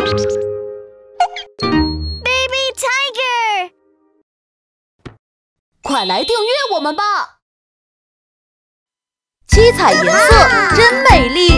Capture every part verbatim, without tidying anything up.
Baby Tiger， 快来订阅我们吧！七彩颜色真美丽。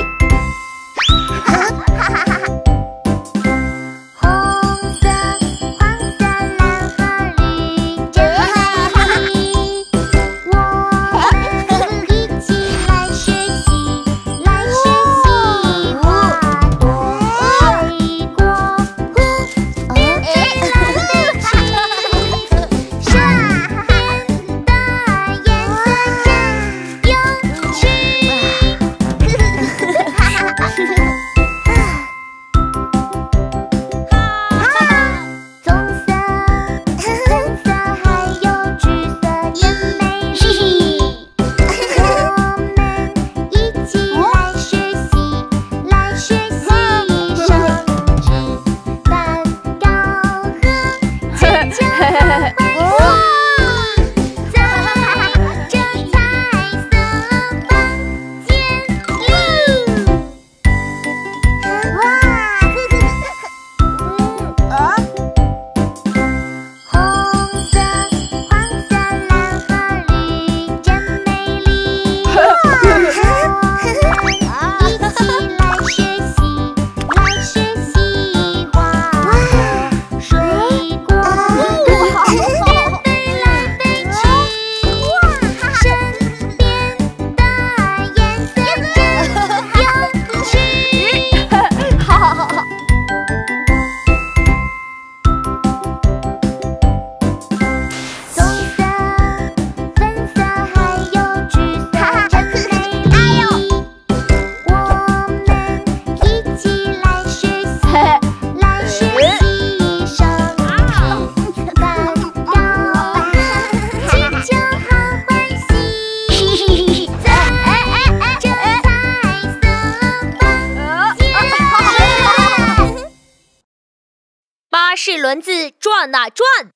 是轮子转啊转。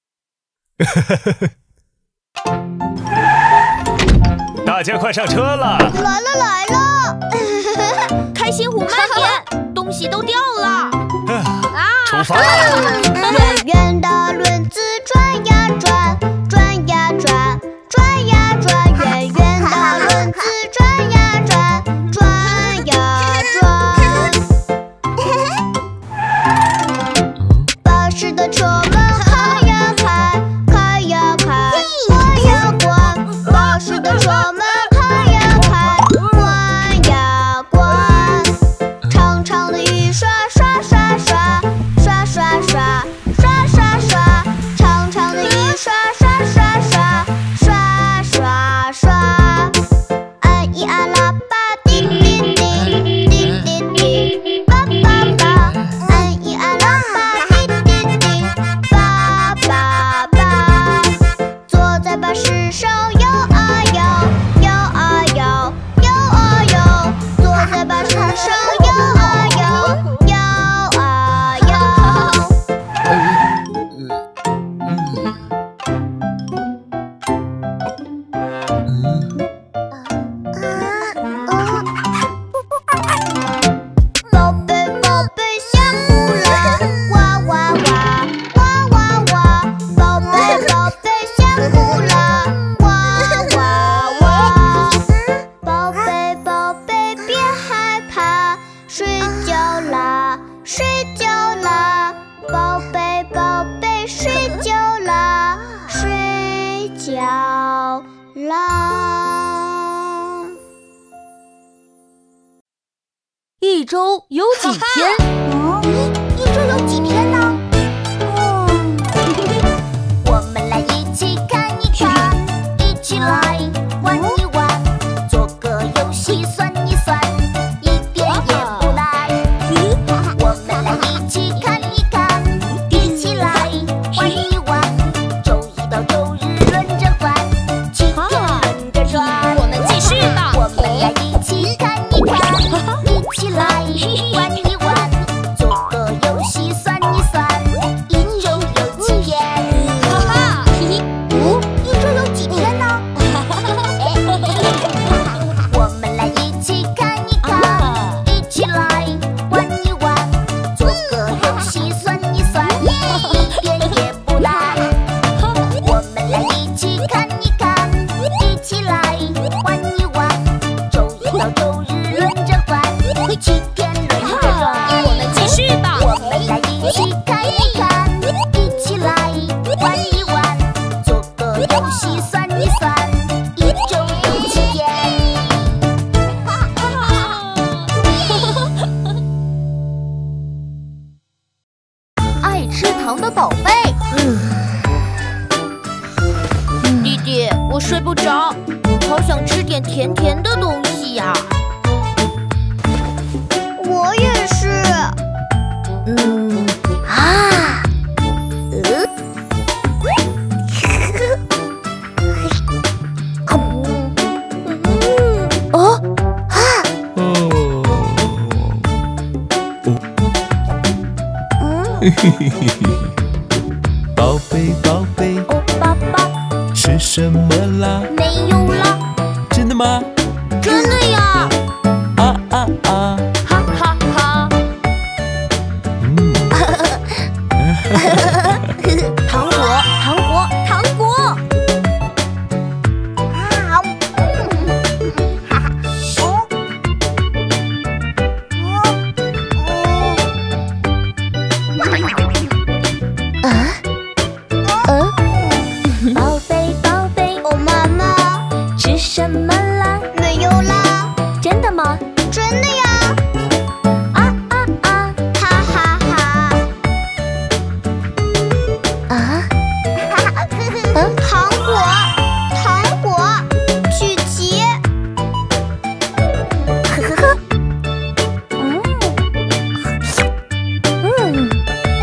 大家快上车了！ 来了来了！开心虎慢点，东西都掉了。 啊！出发了！ 圆圆的轮子转呀转，转呀转，转呀转，圆圆的轮子转呀转，转呀转。巴士的车门开呀开，开呀开，关呀关，巴士的车门开呀开，关呀关。长长的雨刷刷刷刷，刷刷刷，刷刷刷，长长的雨刷刷刷刷，刷刷刷。按一按喇叭，叮叮叮，叮叮叮，叭叭叭。按一按喇叭，叮叮叮，叭叭叭。坐在巴士上摇啊摇，摇啊摇，摇啊摇。坐在巴士上摇啊摇，摇啊摇。宝贝宝贝下哭了，哇哇哇，哇哇哇。宝贝宝贝下哭了，哇哇哇。宝贝宝贝别害怕，睡觉啦，睡觉啦。宝贝宝贝睡觉啦，睡觉啦。 一周有几天？ 嗯，一周有几天呢？嗯，我们来一起看一看，一起来玩一玩，做个游戏算一算，一点也不难。我们来一起看一看，一起来玩一玩，周一到周日轮着换，七天轮着转。我们继续吧。我们来一起看一看，一起来玩一玩。 糖的宝贝。 弟弟，我睡不着，好想吃点甜甜的东西呀。 我也是。 嗯啊，呃，哦啊， 嘿嘿嘿嘿嘿，宝贝宝贝， 哦爸爸， 吃什么啦？ 没有啦， 真的吗？ 真的呀， 啊啊啊！ 哈哈哈。 嗯， 糖果，糖果，糖果。 啊， 嗯，宝贝宝贝， 哦，妈妈， 吃什么啦？ 没有啦， 真的吗？ 真的呀， 啊啊啊哈哈哈。 啊！ 糖果，糖果，曲奇。 呵呵呵。嗯嗯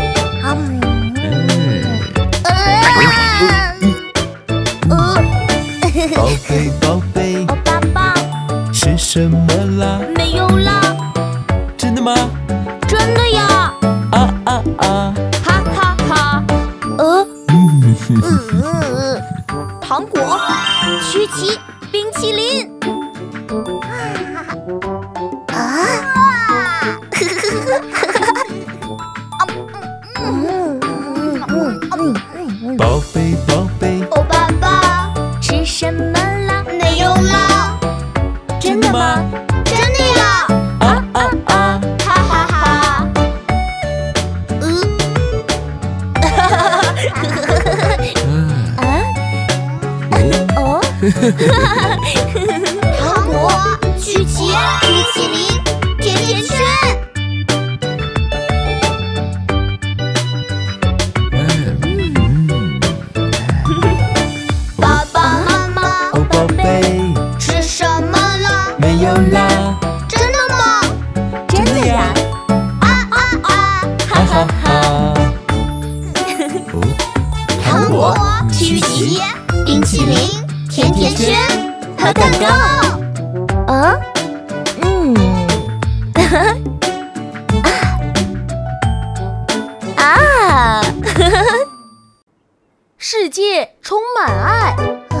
嗯。 宝贝宝贝， 哦爸爸， 吃什么啦？ 没有啦， 真的吗？ 真的呀， 啊啊啊！ 哈哈哈。呃，呃，糖果，曲奇，冰淇淋。啊！ 宝贝宝贝， 哦，爸爸， 吃什么啦？ 没有啦， 真的吗？ 真的呀， 啊啊啊！ 哈哈哈。 啊？哦？ 糖果，曲奇，冰淇淋，甜甜圈。爸爸妈妈， 哦宝贝， 吃什么啦？ 没有啦， 真的吗？ 真的呀？ 啊啊啊！ 哈哈哈！哦， 糖果、曲奇、冰淇淋、甜甜圈和蛋糕。 啊？嗯。啊！ 世界充满爱。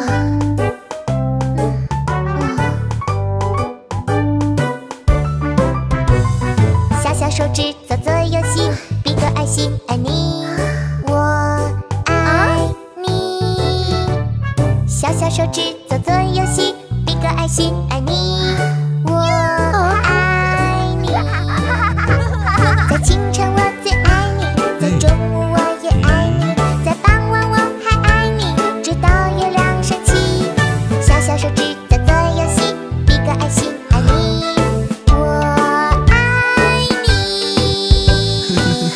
小小手指做做游戏，比个爱心爱你，我爱你。小小手指做做游戏，比个爱心爱你，我爱你。在清晨我最爱你，在中午我也爱你，在傍晚我还爱你，直到月亮升起。小小手指做做游戏，比个爱心爱你，我爱你。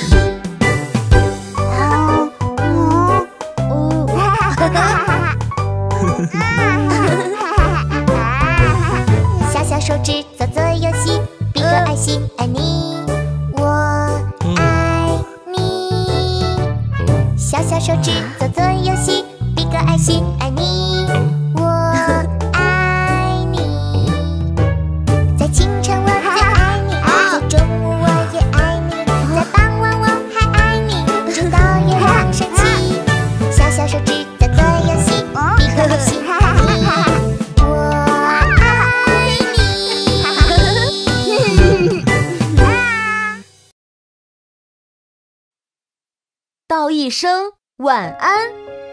小小手指做做游戏，比个爱心爱你，我爱你。小小手指做做游戏，比个爱心爱你，我爱你。在清晨我最爱你，在中午我也爱你，在傍晚我还爱你，直到月亮升起。小小手指做做游戏，比个爱心爱你，我爱你。 道一声晚安。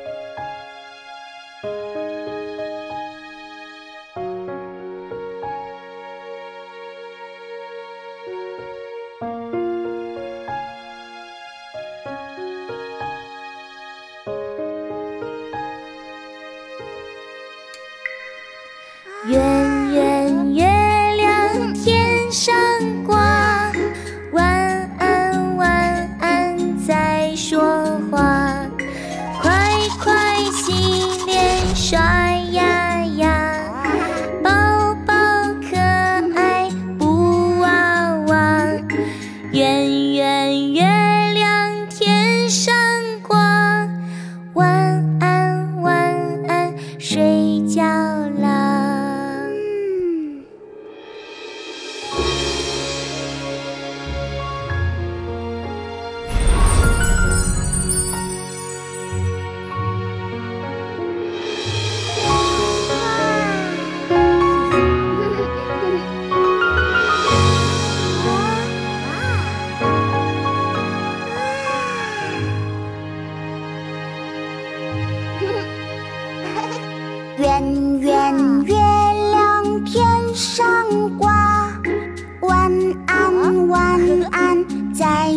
圆圆月亮天上挂，晚安晚安再说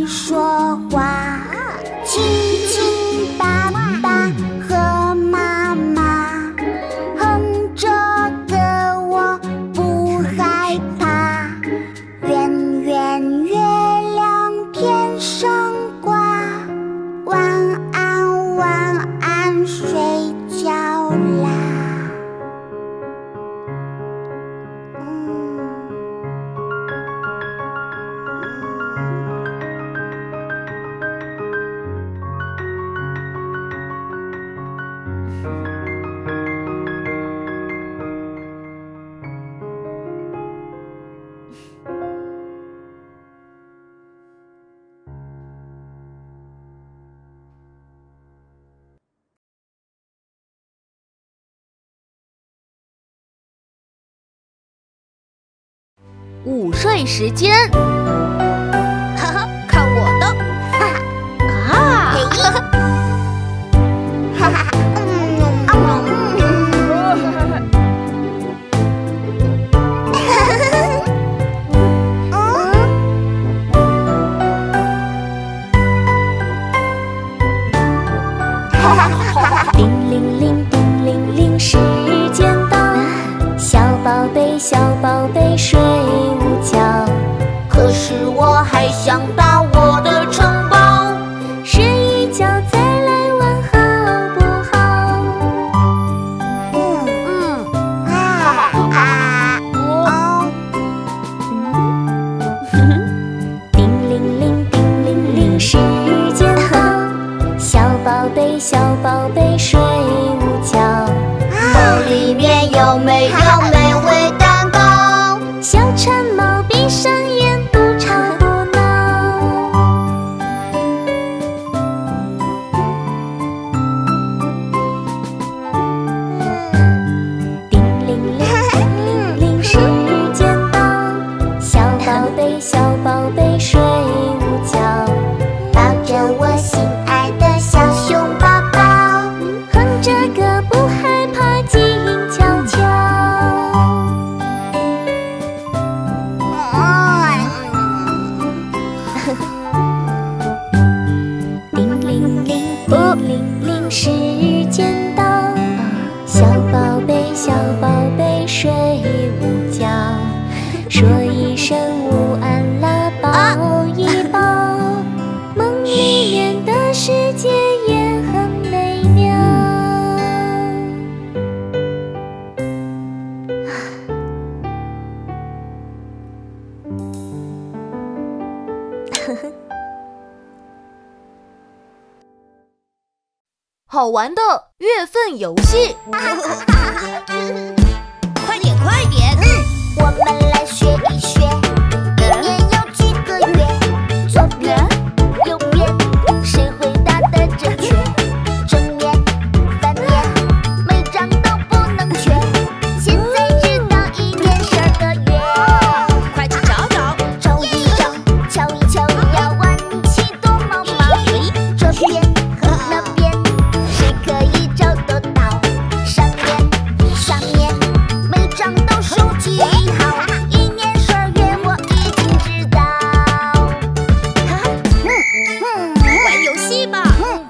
会说话，亲亲爸爸和妈妈，哼着歌我不害怕。圆圆月亮天上挂，晚安晚安睡觉啦。 午睡时间， 哈哈，看我的！哈哈啊！ 哈哈，叮铃铃，叮铃铃，时间到，小宝贝，小宝贝，睡午觉。可是我还想到我的城堡，睡一觉再来玩好不好？嗯嗯啊啊哦！叮铃铃，叮铃铃，时间到，小宝贝，小宝贝，睡午觉。包里面有没有美味蛋糕？小馋猫闭上眼，不吵不闹。叮铃铃，叮铃铃，时间到，小宝贝，小宝贝，睡午觉。抱着我心爱的小熊宝宝，哼着歌不害怕，静悄悄。叮铃铃，叮铃铃，时间到，小宝贝，小宝贝，睡午觉。说一声午安啦，抱一抱，梦里面的世界也很美妙。 好玩的月份游戏。 快点快点！ 我们来学一学，一年有几个月？左边、右边，谁回答的正确？正面、反面，每张都不能缺。现在知道一年十二个月， 快去找找！ 找一找，瞧一瞧，要玩起躲猫猫。这边和那边，谁可以找得到？上面、下面，每张都收集好。一年十二月我已经知道。 玩游戏吧！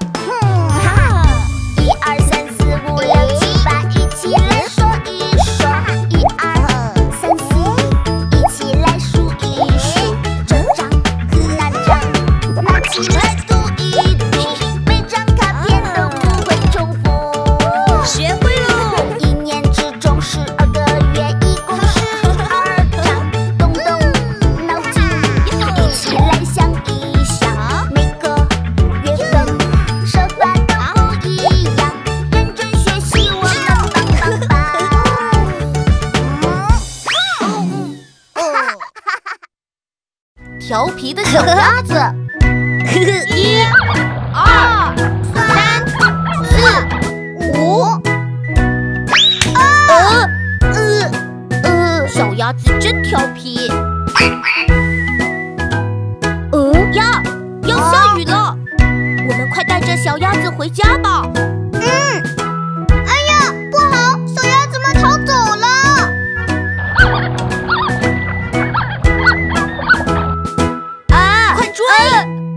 一二三四五六七八，一起来说一说。一二三四，一起来数一数。这张那张，拿起来读一读，每张卡片都不会重复。 学会喽！ 一年之中十二个月，一共十二张。动动脑筋，一起来想一想，每个月份说法都不一样。认真学习，我们棒棒棒！ 调皮的小鸭子， 一、二、三、四、五。 呃呃呃小鸭子真调皮。 呃呀，要下雨了，我们快带着小鸭子回家吧。 哎呀，不好，小鸭子们逃走了。 啊，快追！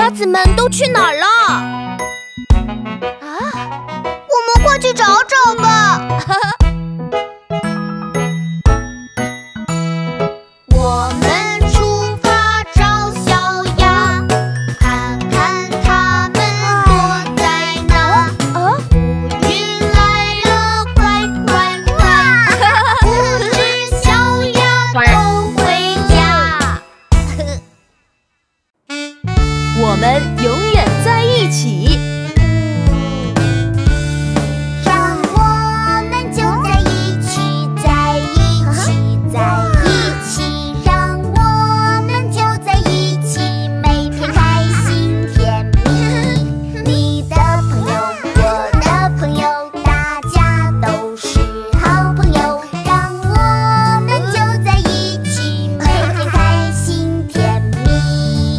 鸭子们都去哪儿了？ 啊，我们快去找找吧。我们出发找小鸭，看看它们躲在哪。 啊， 云来了，快快快，五只小鸭都回家。 我们永远在一起。 让我们就在一起，在一起，在一起，让我们就在一起，每天开心甜蜜。你的朋友，我的朋友，大家都是好朋友。让我们就在一起，每天开心甜蜜。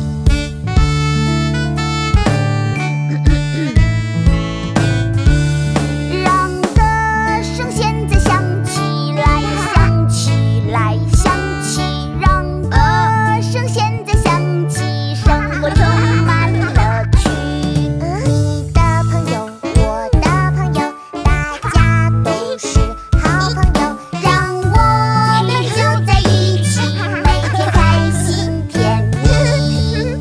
让歌声现在响起来，响起来，响起，让歌声现在响起，生活充满乐趣。你的朋友，我的朋友，大家都是好朋友。让我们就在一起，每天开心甜蜜。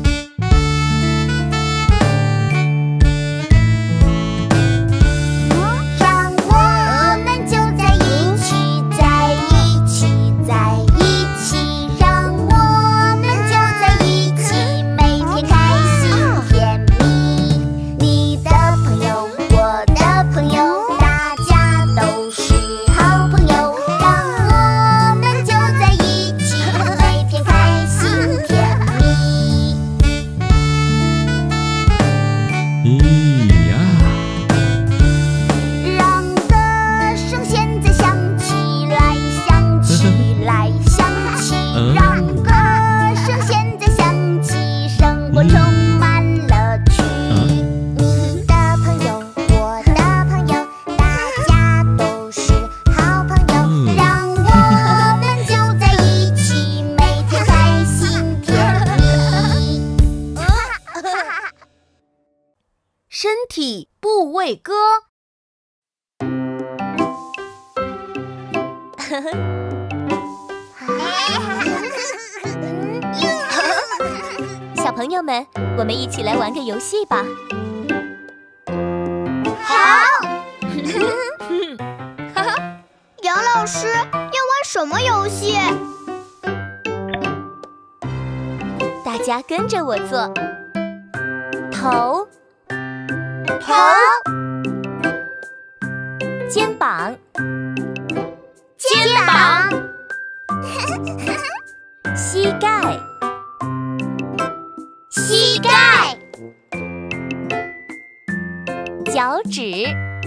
让我们就在一起，在一起，在一起，让我们就在一起，每天开心甜蜜。你的朋友，我的朋友，大家都是好朋友。让我们就在一起，每天开心甜蜜。 咿呀， 让歌声现在响起来，响起来，响起，让歌声现在响起，生活充满乐趣。你的朋友，我的朋友，大家都是好朋友。让我们就在一起，每天开心甜蜜。 身体部位歌。 小朋友们，我们一起来玩个游戏吧。 杨老师要玩什么游戏？ 大家跟着我做。头， 头、 肩膀， 肩膀、 膝盖， 膝盖、 脚趾。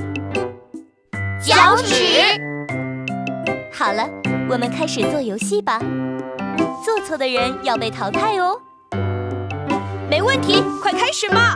脚趾。 好了，我们开始做游戏吧。做错的人要被淘汰哦。没问题，快开始吧！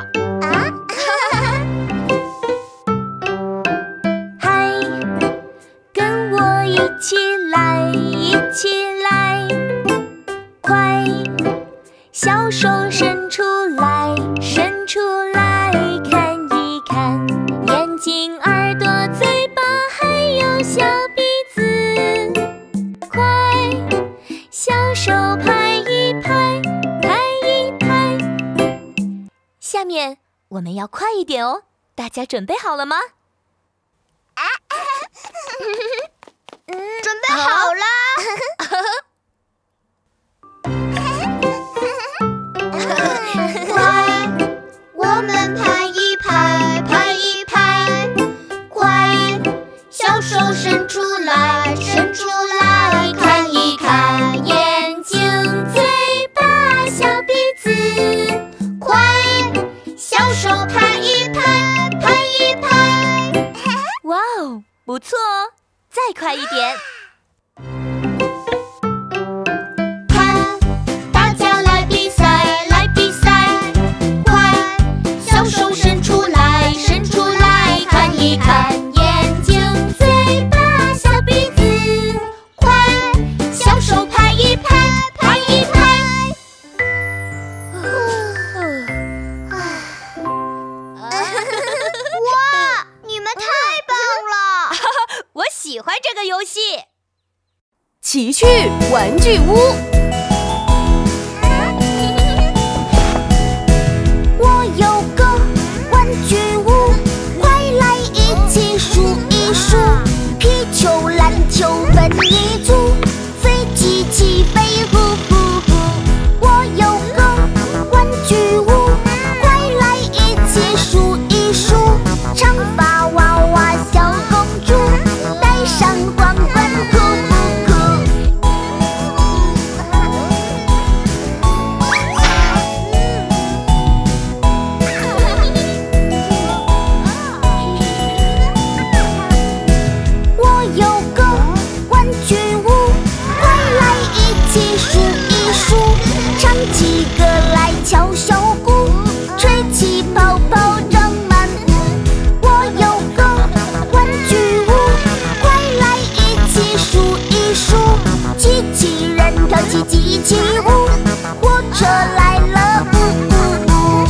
嗨，跟我一起来，一起来，快，小手伸出来，伸出来，看一看，眼睛、耳朵、嘴巴，还有小鼻子，快，小手拍一拍，拍一拍。下面我们要快一点哦，大家准备好了吗？ 准备好了。快，我们拍一拍，拍一拍，快，小手伸出来，伸出来，看一看，眼睛、嘴巴、小鼻子，快，小手拍一拍，拍一拍。 哇哦，不错哦，再快一点。 看，大家来比赛，来比赛，快，小手伸出来，伸出来，看一看，眼睛、嘴巴、小鼻子，快，小手拍一拍，拍一拍。 奇趣玩具屋。 我有个玩具屋，快来一起数一数，皮球、篮球分一组，飞机起飞呼呼呼。我有个玩具屋，快来一起数一数，长发娃娃小公主，戴上皇冠酷不酷？我有个玩具屋，快来一起数一数，唱起歌来敲小鼓，吹起泡泡装满屋。我有个玩具屋，快来一起数一数，机器人跳起机器舞，火车来了呜呜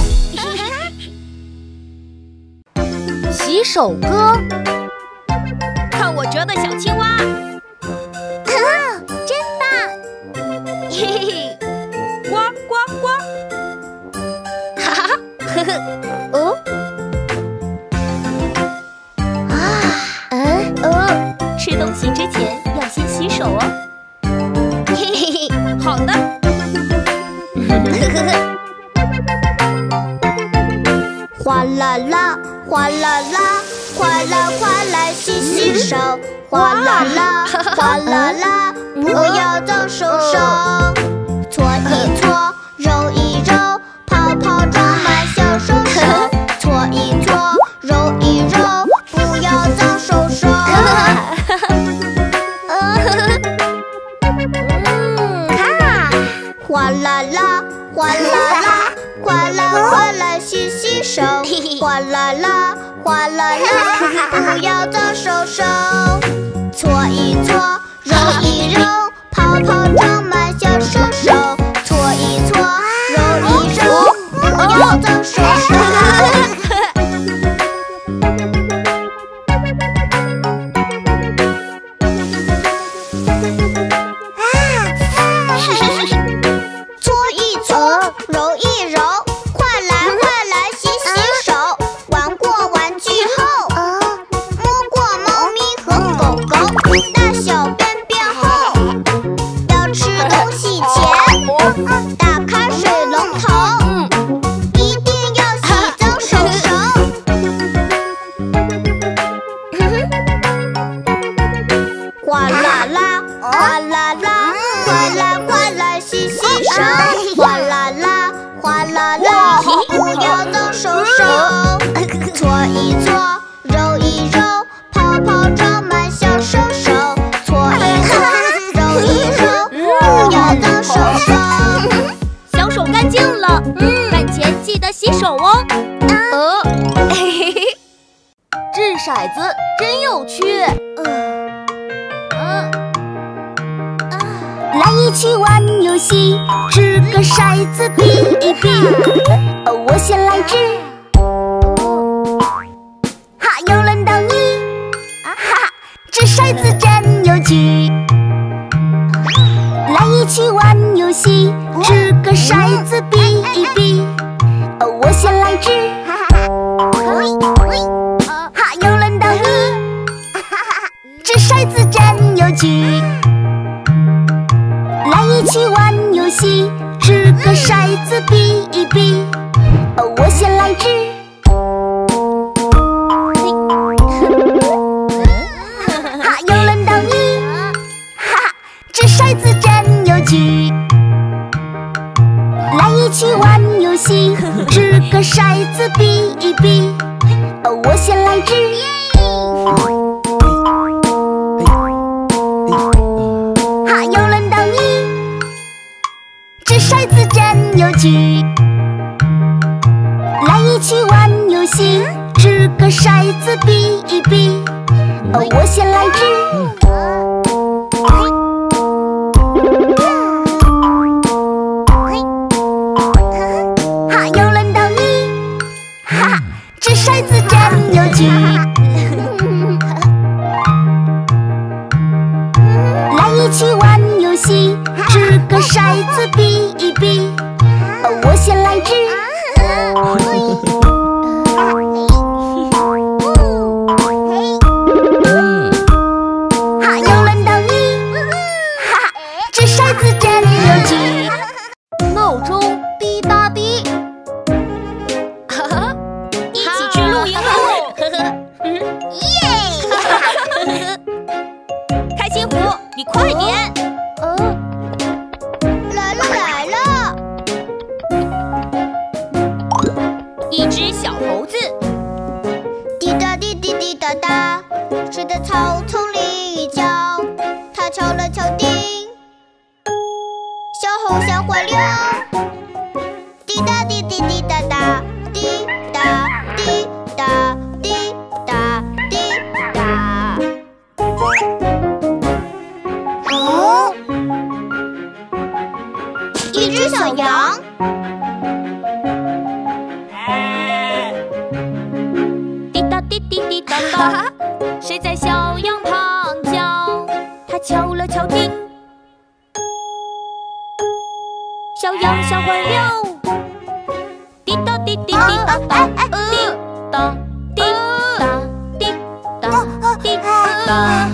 呜。 洗手歌， 看我折的小青蛙， 真棒！ 嘿嘿嘿，呱呱呱，哈哈哈，呵呵， 哦，啊，嗯，哦， 吃东西之前要先洗手哦。嘿嘿嘿，好的。 哗啦啦，哗啦啦，快来快来洗洗手，哗啦啦，哗啦啦，不要脏手手，搓一搓，揉一揉，泡泡装满小手手，搓一搓，揉一揉，不要脏手手。哗啦啦，哗啦啦，快来快来洗洗手，哗啦啦，哗啦啦，不要脏手手，搓一搓，揉一揉，泡泡装满小手手，搓一搓，揉一揉，不要脏手手。搓一搓，揉一揉，快来快来洗洗手。玩过玩具后，摸过猫咪和狗狗，大小便便后，要吃东西前，打开水龙头，一定要洗脏手手。哗啦啦，哗啦啦，快来快来洗洗手，哗啦啦，哗啦啦，不要脏手手，搓一搓，揉一揉，泡泡装满小手手，搓一搓，揉一揉，不要脏手手。 小手干净了，饭前记得洗手哦。 呃，嘿嘿嘿，掷骰子真有趣。 来一起玩游戏，掷个骰子比一比。哦，我先来掷，哈，又轮到你，哈哈，掷骰子真有趣。来一起玩游戏，掷个骰子比一比。哦，我先来掷，哈，又轮到你，掷骰子真有趣。来一起玩游戏，掷个骰子比一比。哦，我先来掷，哈，又轮到你，哈哈，掷骰子真有趣。来一起玩游戏，掷个骰子比一比。哦，我先来掷。哈，又轮到你，掷骰子真有趣。来一起玩游戏，掷个骰子比一比。哦，我先来掷。哈，又轮到你，哈哈，掷骰子真有趣。来一起玩一次比一比，我先来支。好，又轮到你，哈哈，掷骰子真有趣。 闹钟滴答滴， 哈哈，一起去露营喽！呵呵，耶！开心果，你快点！ 嗯，来了来了！ 一只小猴子， 滴答滴滴滴答答，睡在草丛里一觉，它敲了敲钉，小猴吓坏了。滴答滴滴滴答答，滴答滴答滴答滴答。哦，一只小羊。 滴答滴滴滴答答，谁在小羊旁叫？它敲了敲钉，小羊吓坏了。滴答滴滴滴答答，滴答滴答滴答滴答。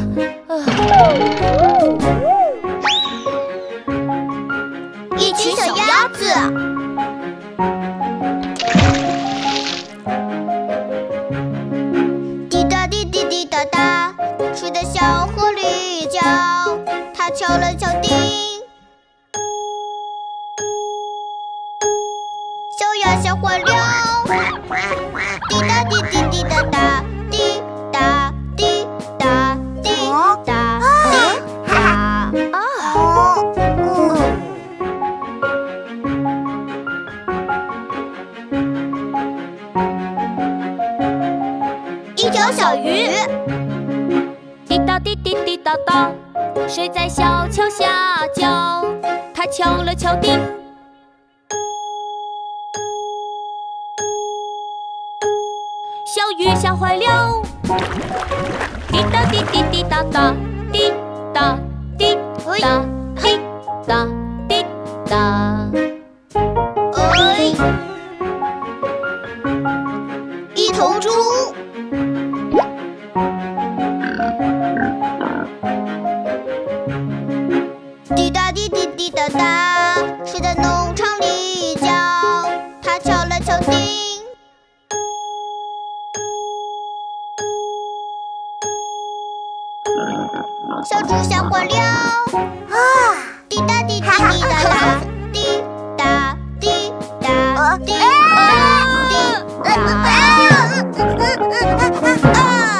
一群小鸭子。滴答滴滴滴答答，睡在小河里一觉，它敲了敲钉，小鸭吓坏了。滴答滴滴滴答答，滴答滴答滴答滴答。一条小鱼。 滴答滴滴滴答答，谁在小桥下叫？它敲了敲钉，小鱼吓坏了。滴答滴滴滴答答，滴答滴答滴答滴答。 哎，一头猪。滴答滴滴滴答答，睡在农场里一觉，它敲了敲钉，小猪吓坏了。啊！滴答滴滴滴答答，滴答滴答滴答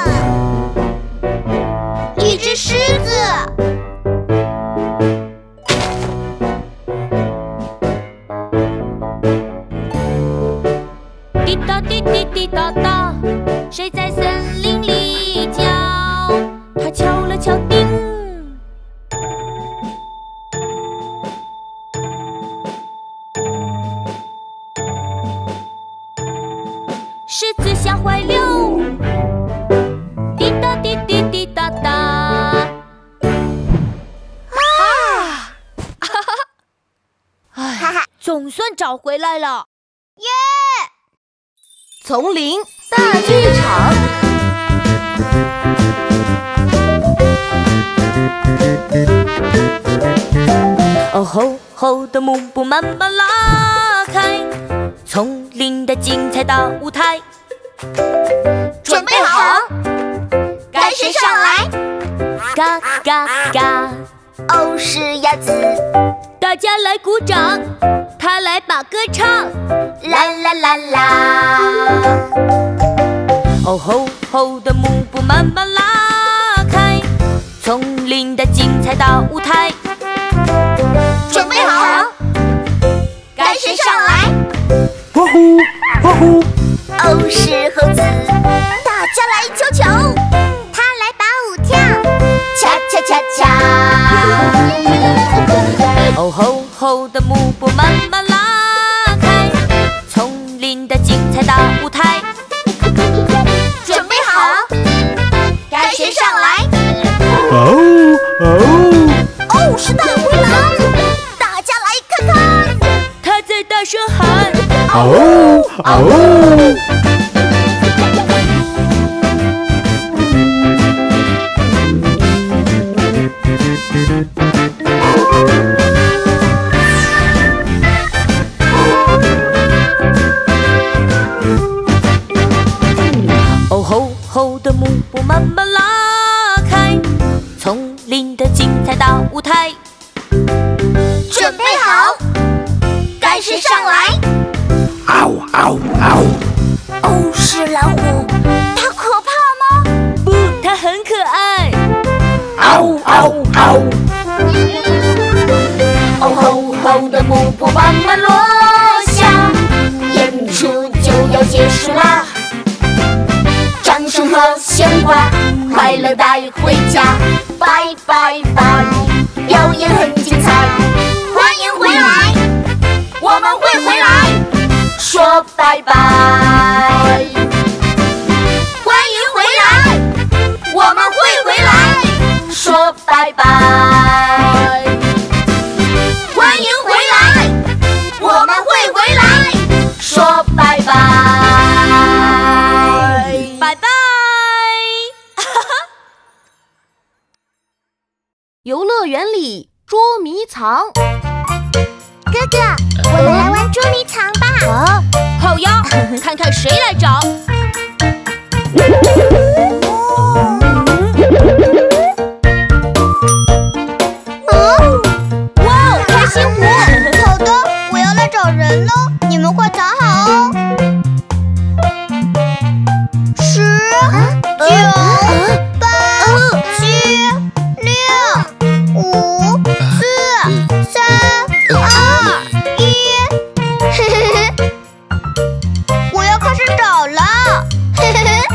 滴答。一只狮子。 滴答滴滴滴答答，谁在森林里叫？它敲了敲钉，狮子吓坏了。滴答滴滴滴答答。啊！哈哈！哎，总算找回来了。 耶！ 丛林大剧场。 哦吼吼的幕布慢慢拉开，丛林的精彩大舞台。 准备好，该谁上来？ 嘎嘎嘎！ 哦，是鸭子。 大家来鼓掌，他来把歌唱。 啦啦啦啦！ 哦吼吼的幕布慢慢拉开，丛林的精彩大舞台。 准备好，该谁上来？ 呼呼呼呼！ 哦，是猴子。大家来瞧瞧，他来把舞跳，恰恰恰恰。 哦吼吼的幕布慢慢拉开，丛林的精彩大舞台。 准备好，该谁上来？ 哦哦哦，是大灰狼！大家来嗷嗷。 哦吼吼的幕布慢慢拉开，丛林的精彩大舞台。 准备好，该是上来！ 嗷嗷嗷！ 哦，是老虎，它可怕吗？ 不，它很可爱。 嗷嗷嗷！ 哦吼吼的幕布慢慢落下，演出就要结束啦！掌声和鲜花，快乐带回家，拜拜拜！表演很精彩，欢迎回来，我们会回来，说拜拜。欢迎回来，我们会回来，说拜拜。欢迎回来，我们会回来，说拜拜。 拜拜。 游乐园里捉迷藏。 哥哥，我们来玩捉迷藏吧。 啊，好呀，看看谁来找。 哦， 哇哦，开心果！ 好的，我要来找人喽，你们快藏好哦。十、九、八、七、六、五、四、三、二、一。嘿嘿嘿，我要开始找了。嘿嘿嘿。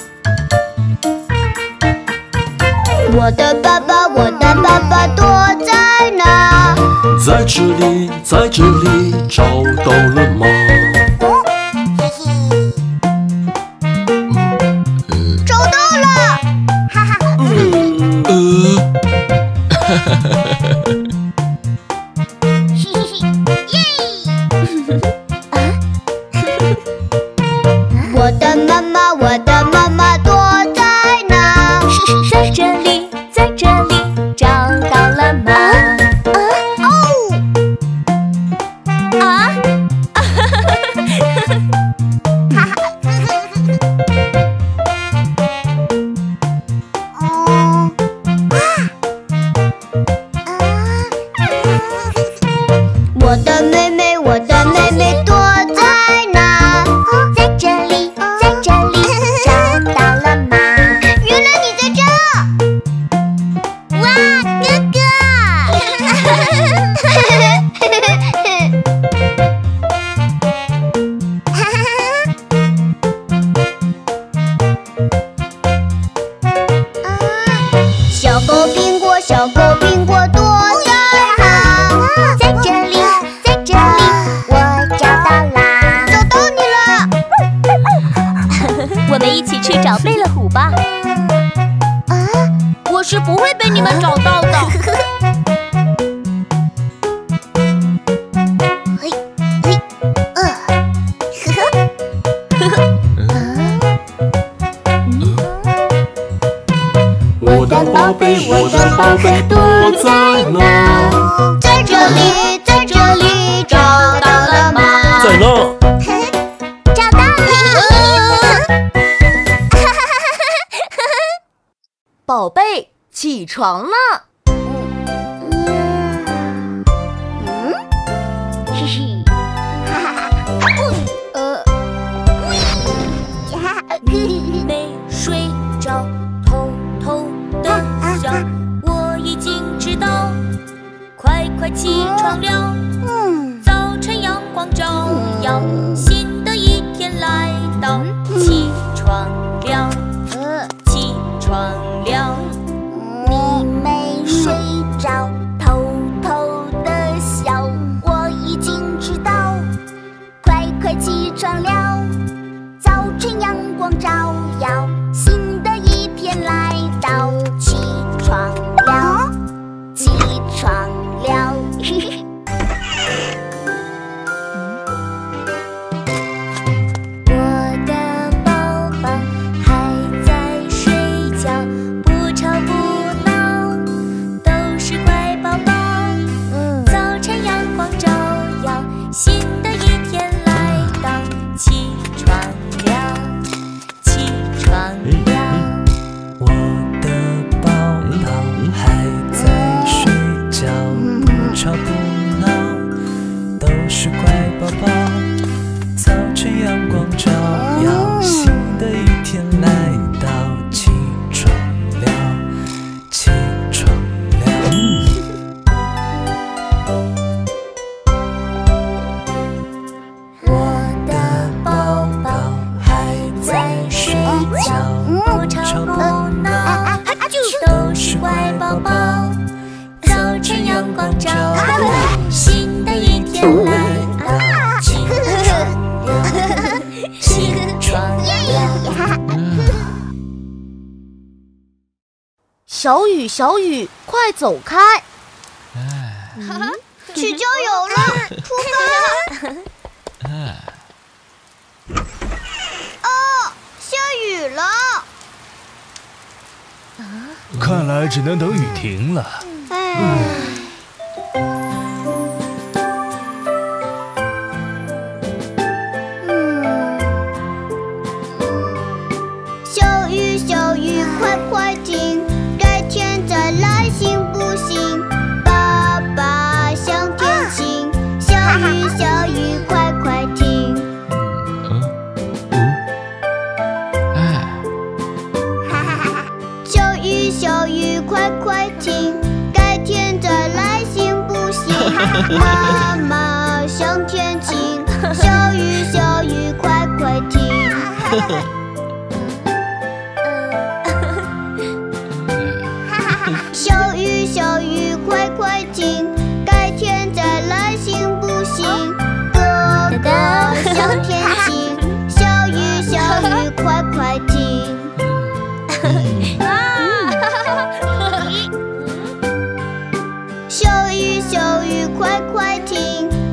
我的爸爸，我的爸爸躲在哪？ 在这里，在这里，找到了吗？ 找到了！哈哈， 呃，哈哈哈哈哈！ 嘿嘿嘿，耶！ 我的妈妈，我的妈妈躲在哪？ 在这里，在这里，找到了吗？ 哦， 啊！ 哦，我的妹妹，我的妹妹躲在哪？ 在这里，在这里，找到了吗？ 原来你在这！ 哇，哥哥！ 小狗苹果，小狗苹果躲在哪？ 在这里，在这里，我找到啦！ 找到你了！ 我们一起去找贝勒虎吧。 我是不会被你们找到的。 嘿，嘿，呃，呵呵。 我的宝贝，我的宝贝躲在哪？ 在这里，在这里，找到了吗？ 在那。 找到了！ 宝贝，起床了。 嘿嘿，哈哈哈！呃，哈哈， 没睡着，偷偷的笑。我已经知道，快快起床了。 嗯， 早晨阳光照耀，新的一天来到。起床了， 呃， 起床了。 你没宝宝，早晨阳光照耀，新的一天来到，起床了，起床了。 我的宝宝还在睡觉，不吵不闹，都是乖宝宝。早晨阳光照耀，新的一天来到，起床了，起床了。 小雨，小雨，快走开！ 去郊游了，出发！哦，下雨了。 看来只能等雨停了。 哎。小雨小雨快快停，改天再来行不行？爸爸向天请，小雨小雨快快停。小雨小雨快快停，改天再来行不行？妈妈向天请，小雨小雨快快停。小雨小雨快快停，改天再来行不行？哥哥向天请，小雨小雨快快停。小雨小雨快快停，